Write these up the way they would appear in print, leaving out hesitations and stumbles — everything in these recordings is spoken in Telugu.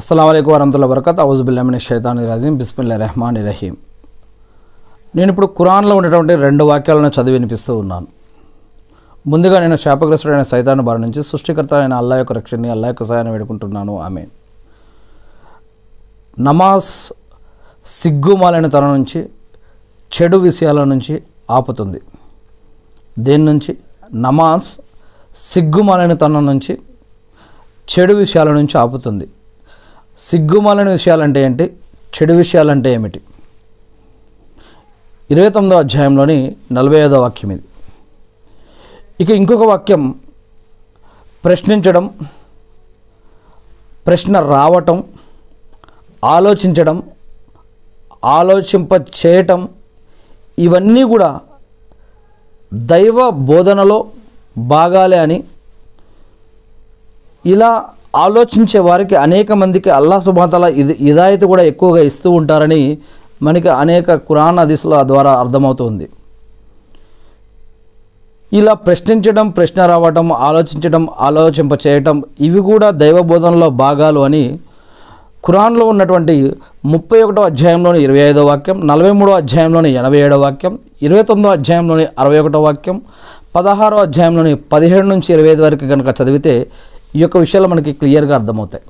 అస్సలాముఅలైకుం వరహ్మతుల్లాహి వబరకాతుహు అవుజు బిల్లాహి మినష్ షైతానిర్ రజీం బిస్మిల్లాహిర్ రహ్మానిర్ రహీం. నేను ఇప్పుడు ఖురాన్లో ఉన్నటువంటి 2 వాక్యాలను చదివి వినిపిస్తూ ఉన్నాను. ముందుగా నేను శాపగ్రస్తుడైన సైతాను బారి నుంచి సృష్టికర్త అయిన అల్లాహ్ యొక్క రక్షణని, అల్లాహ్ యొక్క సహాయాన్ని వేడుకుంటున్నాను. ఆమేన్. నమాజ్ సిగ్గుమాలిన తన నుంచి, చెడు విషయాల నుంచి ఆపుతుంది. దేని నుంచి? నమాజ్ సిగ్గుమాలిన తన నుంచి, చెడు విషయాల నుంచి ఆపుతుంది. సిగ్గుమాలిన విషయాలంటే ఏంటి? చెడు విషయాలంటే ఏమిటి? 29వ అధ్యాయంలోని 45వ వాక్యం ఇది. ఇక ఇంకొక వాక్యం, ప్రశ్నించడం, ప్రశ్న రావటం, ఆలోచించడం, ఆలోచింప చేయటం, ఇవన్నీ కూడా దైవ బోధనలో భాగాలే అని, ఇలా ఆలోచించే వారికి అనేక మందికి అల్లాహ్ సుబ్హానహు వ తఆలా హిదాయత్ కూడా ఎక్కువగా ఇస్తూ ఉంటారని మనకి అనేక ఖురాన్ హదీసుల ద్వారా అర్థమవుతుంది. ఇలా ప్రశ్నించడం, ప్రశ్న రావటం, ఆలోచించడం, ఆలోచింప చేయటం, ఇవి కూడా దైవ బోధనలో భాగాలు అని ఖురాన్లో ఉన్నటువంటి 31వ అధ్యాయంలోని 25వ వాక్యం, 43వ అధ్యాయంలోని 87వ వాక్యం, 29వ అధ్యాయంలోని 61వ వాక్యం, 16వ అధ్యాయంలోని 17 నుంచి 25 వరకు కనుక చదివితే ఈ యొక్క విషయాలు మనకి క్లియర్గా అర్థమవుతాయి.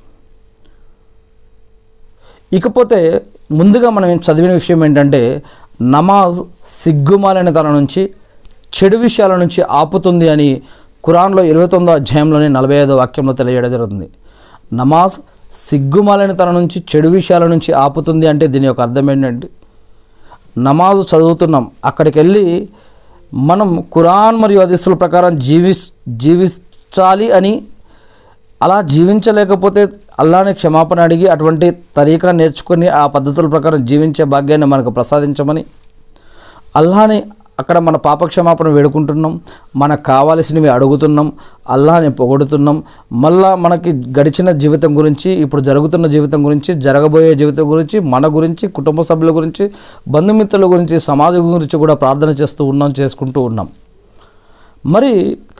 ఇకపోతే ముందుగా మనం చదివిన విషయం ఏంటంటే, నమాజ్ సిగ్గుమాలిన తన నుంచి, చెడు విషయాల నుంచి ఆపుతుంది అని ఖురాన్లో 29వ అధ్యాయంలోని 45వ వాక్యంలో తెలియజేయడం జరుగుతుంది. నమాజ్ సిగ్గుమాలిన తన నుంచి, చెడు విషయాల నుంచి ఆపుతుంది అంటే దీని యొక్క అర్థం ఏంటంటే, నమాజ్ చదువుతున్నాం, అక్కడికి వెళ్ళి మనం ఖురాన్ మరియు హదీసుల ప్రకారం జీవించాలి అని, అలా జీవించలేకపోతే అల్లాహ్ని క్షమాపణ అడిగి అటువంటి తరీకా నేర్చుకొని ఆ పద్ధతుల ప్రకారం జీవించే భాగ్యాన్ని మనకు ప్రసాదించమని అల్లాహ్ని అక్కడ మన పాపక్షమాపణ వేడుకుంటున్నాం, మనకు కావాల్సినవి అడుగుతున్నాం, అల్లాహ్ని పొగుడుతున్నాం. మళ్ళా మనకి గడిచిన జీవితం గురించి, ఇప్పుడు జరుగుతున్న జీవితం గురించి, జరగబోయే జీవితం గురించి, మన గురించి, కుటుంబ సభ్యుల గురించి, బంధుమిత్రుల గురించి, సమాజం గురించి కూడా ప్రార్థన చేస్తూ ఉన్నాం, చేసుకుంటూ ఉన్నాం. మరి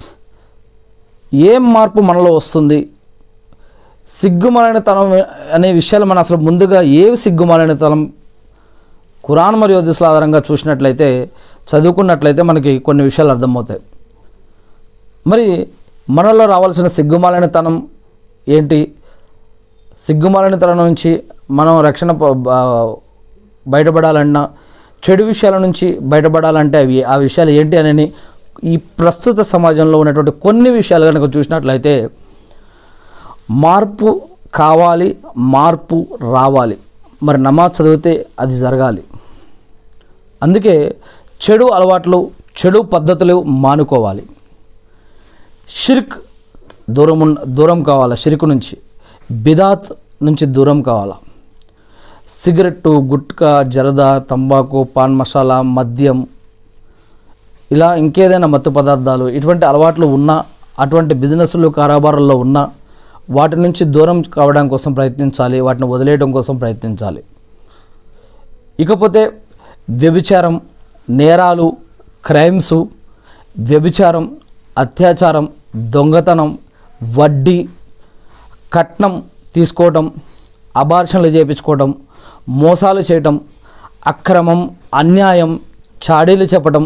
ఏం మార్పు మనలో వస్తుంది? సిగ్గుమాలినతనం అనే విషయాలు మనం అసలు ముందుగా ఏవి సిగ్గుమాలినతనం ఖురాన్ మరియు హదీసుల ఆధారంగా చూసినట్లయితే, చదువుకున్నట్లయితే మనకి కొన్ని విషయాలు అర్థమవుతాయి. మరి మనలో రావాల్సిన సిగ్గుమాలినతనం ఏంటి? సిగ్గుమాలినతనం నుంచి మనం రక్షణ బయటపడాలన్నా, చెడు విషయాల నుంచి బయటపడాలంటే ఆ విషయాలు ఏంటి అని ఈ ప్రస్తుత సమాజంలో ఉన్నటువంటి కొన్ని విషయాలు కనుక చూసినట్లయితే, మార్పు కావాలి, మార్పు రావాలి. మరి నమాజ్ చదివితే అది జరగాలి. అందుకే చెడు అలవాట్లు, పద్ధతులు మానుకోవాలి. షిర్క్ దూరం కావాలి, షిర్క్ నుంచి, బిదాత్ నుంచి దూరం కావాలి. సిగరెట్టు, గుట్కా, జరదా, తంబాకు, పాన్ మసాలా, మద్యం, ఇలా ఇంకేదైనా మత్తు పదార్థాలు, ఇటువంటి అలవాట్లు ఉన్నా, అటువంటి బిజినెస్లు, కారోబారాల్లో ఉన్నా వాటి నుంచి దూరం కావడం కోసం ప్రయత్నించాలి, వాటిని వదిలేయడం కోసం ప్రయత్నించాలి. ఇకపోతే వ్యభిచారం, నేరాలు, క్రైమ్సు, వ్యభిచారం, అత్యాచారం, దొంగతనం, వడ్డీ, కట్నం తీసుకోవటం, అబార్షన్లు చేయించుకోవటం, మోసాలు చేయటం, అక్రమం, అన్యాయం, చాడీలు చెప్పటం,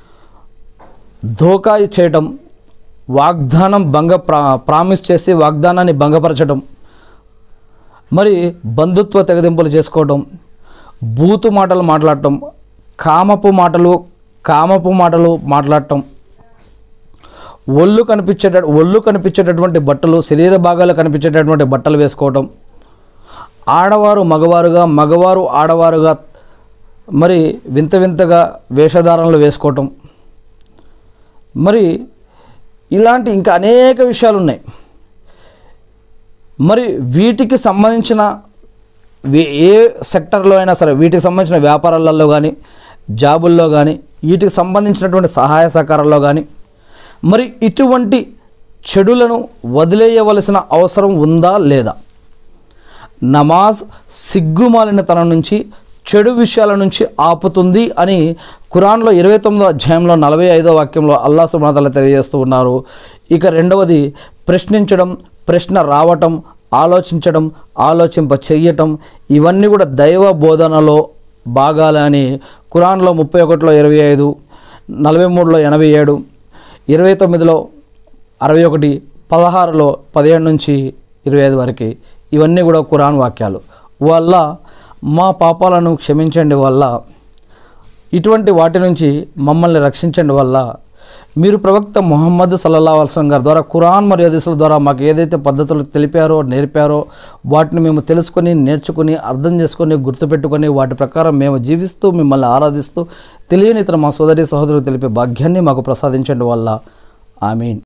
ధోకా చేయటం, వాగ్దానం ప్రామిస్ చేసి వాగ్దానాన్ని భంగపరచడం, మరి బంధుత్వ తెగదింపులు చేసుకోవడం, బూతు మాటలు మాట్లాడటం, కామపు మాటలు మాట్లాడటం, ఒళ్ళు కనిపించేటటువంటి బట్టలు, శరీర భాగాలు కనిపించేటటువంటి బట్టలు వేసుకోవటం, ఆడవారు మగవారుగా, మగవారు ఆడవారుగా మరి వింతగా వేషధారణలు వేసుకోవటం, మరి ఇలాంటి ఇంకా అనేక విషయాలు ఉన్నాయి. మరి వీటికి సంబంధించిన ఏ సెక్టర్లో అయినా సరే, వీటికి సంబంధించిన వ్యాపారాలలో కానీ, జాబుల్లో కానీ, వీటికి సంబంధించినటువంటి సహాయ సహకారాల్లో కానీ, మరి ఇటువంటి చెడులను వదిలేయవలసిన అవసరం ఉందా లేదా? నమాజ్ సిగ్గుమాలినతనం నుంచి, చెడు విషయాల నుంచి ఆపుతుంది అని ఖురాన్లో 29వ అధ్యాయంలో 45వ వాక్యంలో అల్లాహ్ సుబ్హానహు వ తఆలా తెలియజేస్తూ ఉన్నారు. ఇక రెండవది, ప్రశ్నించడం, ప్రశ్న రావటం, ఆలోచించడం, ఆలోచింప చెయ్యటం, ఇవన్నీ కూడా దైవ బోధనలో భాగాలని ఖురాన్లో 31లో 25, 43లో 87, 29లో 61, 16లో 17 నుంచి 25 వరకు ఇవన్నీ కూడా ఖురాన్ వాక్యాలు. వల్ల మా పాపాలను క్షమించండి వల్ల, ఇటువంటి వాటి నుంచి మమ్మల్ని రక్షించండి వల్ల, మీరు ప్రవక్త ముహమ్మద్ సల్లల్లాహు అలైహి వసల్లం గారి ద్వారా ఖురాన్ మరియు హదీసుల ద్వారా మాకు ఏదైతే పద్ధతులు తెలిపారో నేర్పారో వాటిని మేము తెలుసుకొని, నేర్చుకుని, అర్థం చేసుకొని, గుర్తుపెట్టుకొని వాటి ప్రకారం మేము జీవిస్తూ మిమ్మల్ని ఆరాధిస్తూ తెలియని ఇతర మా సోదరి సహోదరులు తెలిపే భాగ్యాన్ని మాకు ప్రసాదించండి వల్ల. ఆమీన్.